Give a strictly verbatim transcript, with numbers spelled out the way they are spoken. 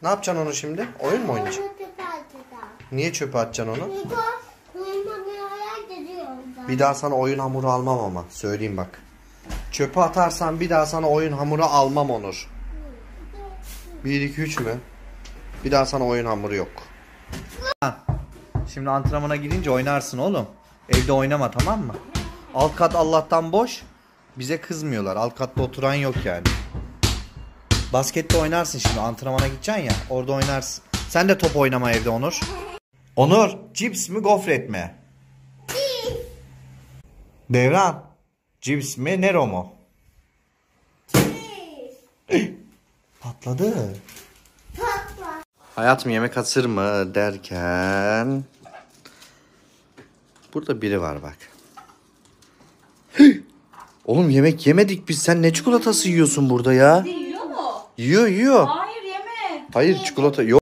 Ne yapacaksın onu şimdi? Oyun mu oynayacaksın? Niye çöpe atacaksın onu? Bir daha sana oyun hamuru almam ama. Söyleyeyim bak. Çöpe atarsan bir daha sana oyun hamuru almam Onur. bir iki üç mü? Bir daha sana oyun hamuru yok. Şimdi antrenmana gidince oynarsın oğlum. Evde oynama, tamam mı? Alt kat Allah'tan boş. Bize kızmıyorlar. Alt katta oturan yok yani. Baskette oynarsın şimdi. Antrenmana gideceksin ya. Orada oynarsın. Sen de top oynama evde Onur. Onur, cips mi gofret mi? Devran, cips mi Nero mu? Patladı. Patla. Hayatım yemek hazır mı derken... Burada biri var bak. Oğlum yemek yemedik biz. Sen ne çikolatası yiyorsun burada ya? Yiyor mu? Yiyor yiyor. Hayır yeme. Hayır çikolata yok.